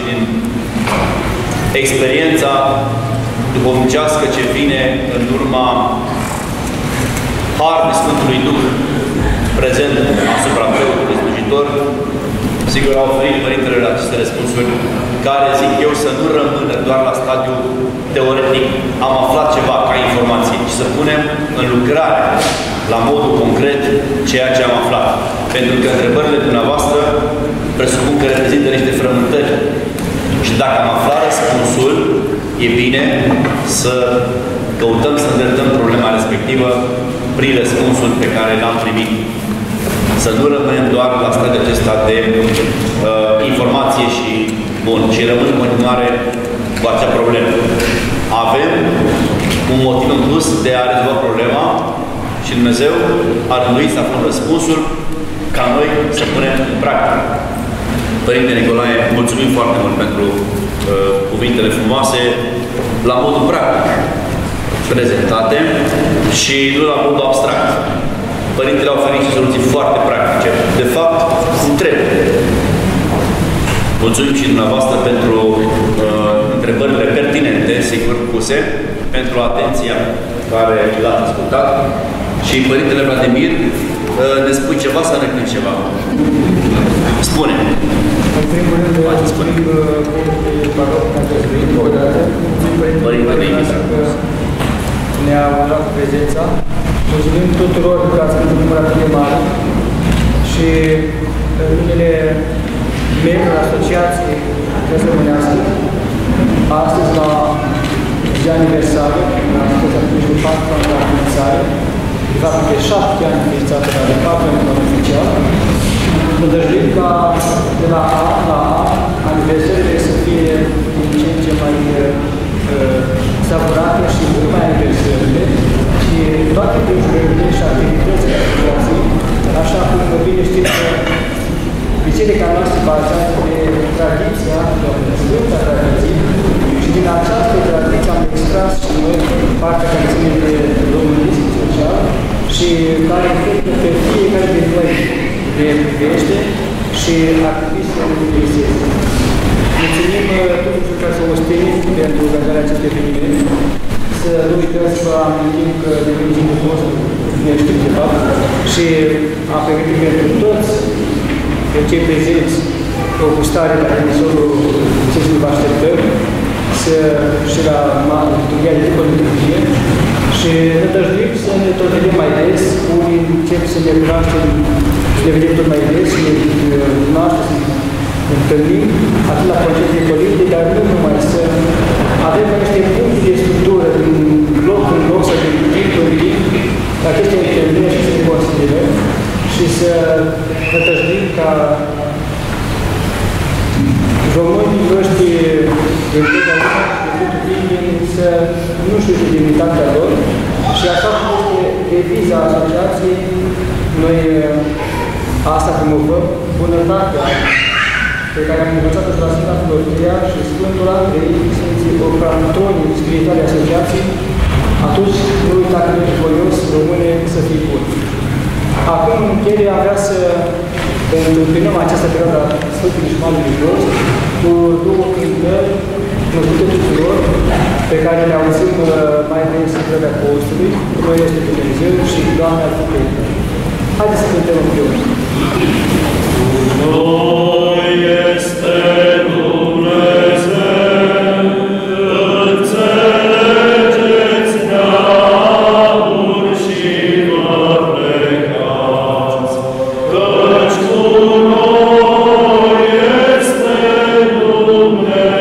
din experiența duhovnicească ce vine în urma harului Sfântului Duh prezent asupra preotului slujitor, sigur au oferit Părintele la aceste răspunsuri, care zic eu să nu rămână doar la stadiul teoretic, am aflat ceva ca informație, ci să punem în lucrare, la modul concret, ceea ce am aflat. Pentru că întrebările dumneavoastră presupun că reprezintă niște frământări. Și dacă am aflat răspunsul, e bine să căutăm să îndreptăm problema respectivă prin răspunsul pe care l-am primit. Să nu rămânem doar la stadiul acesta de informație și bun, și rămân în continuare cu acea problemă. Avem un motiv în plus de a rezolva problema și Dumnezeu ar rânduit să aflăm răspunsul ca noi să punem în practică. Părinte Nicolae, mulțumim foarte mult pentru cuvintele frumoase la modul practic prezentate și nu la modul abstract. Părintele a oferit și soluții foarte practice. De fapt, cum trebuie. Mulțumim și dumneavoastră pentru întrebările pertinente, sigur, puse, pentru atenția care l-ați ascultat. Și Părintele Vladimir, ne spui ceva sau ne spui ceva? Spune. În primul rând, mulțumim Părintele Barou pentru că încă o dată. Părintele ne-a onorat prezența. Mulțumim tuturor că ați venit număr atât de mare și în numele membrilor Asociației Răzămânească, astăzi la zi aniversară, astăzi atunci de 4 ani la înființare, de fapt de 7 ani înființată, dar de 4 ani la oficial, îndrăjduim ca de la an la an aniversările să fie din ce în ce mai savurate și mult mai aniversările și toate lucrurile și activitățile asociației, așa cum bine știți că biserica noastră bazează pe tradiția, pe Sfânta Tradiție, și din această tradiție am extras și noi partea care ține de românism social și care reflectă pe fiecare din noi de privește și activismul realizeze. Mulțumim tuturor care s-au ostenit pentru organizarea acestui eveniment. Să nu uităm să amintim că devenim nostru ne știm de fapt și am pregătit pentru toți cei prezenți o gustare la emisorul ce vă așteptăm și la liturghia de după liturghie și ne dăjduim să ne tot vedem mai des, unii încep să ne cunoaștem și ne vedem tot mai des și ne cunoaștem să ne întâlnim atât la concerte părinte, dar nu numai să avem niște puncte de structură din loc în loc sau din timp în timp, la aceste întâlniri și să ne considerăm și să ne dăjduim ca românii noștri de întotdeauna, de totul timpul, să nu știu de demnitatea lor și așa cum este deviza asociației, noi asta promovăm, bunătatea pe care am învățat-o și la Sfânta Filortea și Sfântul Andrei, Sfinții Ocrantonii spirituale asociației, atunci nu uita că ești voios, rămâne să fii bun. Acum, în încheiere, am vrea să întâmpinăm această perioadă a Sfântului și Marelui Post cu două cântări cunoscute tuturor, pe care le auzim mai des în vremea postului, Noi este Dumnezeu și Doamne ar fi Părinte. Haideți să cântăm împreună. Noi este Dumnezeu, înțelegeți neamuri și vă plecați, căci cu noi este Dumnezeu.